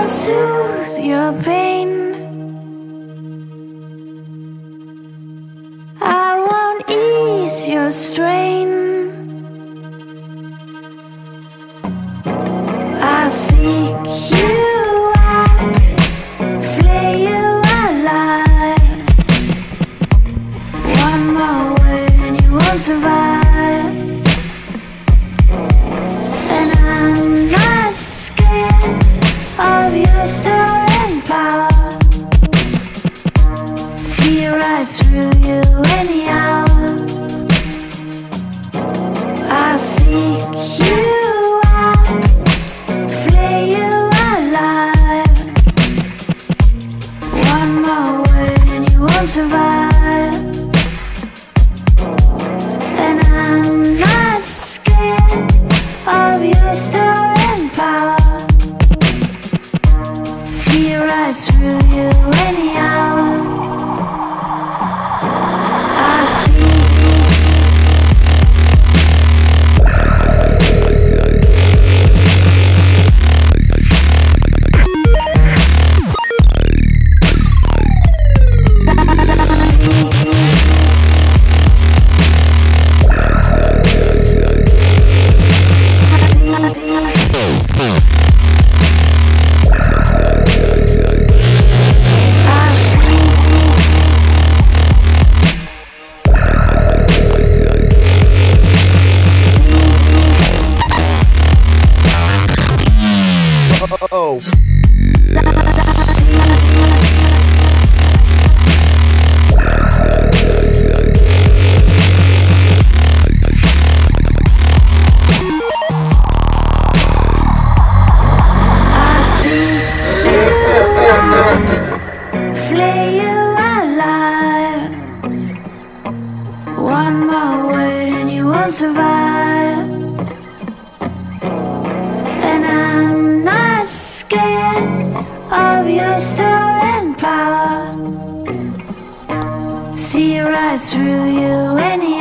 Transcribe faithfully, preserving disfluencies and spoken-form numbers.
soothe your pain. I won't ease your strain. I'll seek you out, flay you alive. One more word and you won't survive. And I'm not scared of your stolen power. See right through you anyhow. I'll seek you out, flay you alive. One more word and you won't survive. And I'm not scared of your stolen power. See right through you anyhow. I see. Oh. I seek you out, flay you alive. One more word and you won't survive. And I'm not scared of your stolen power. See right through you anyhow.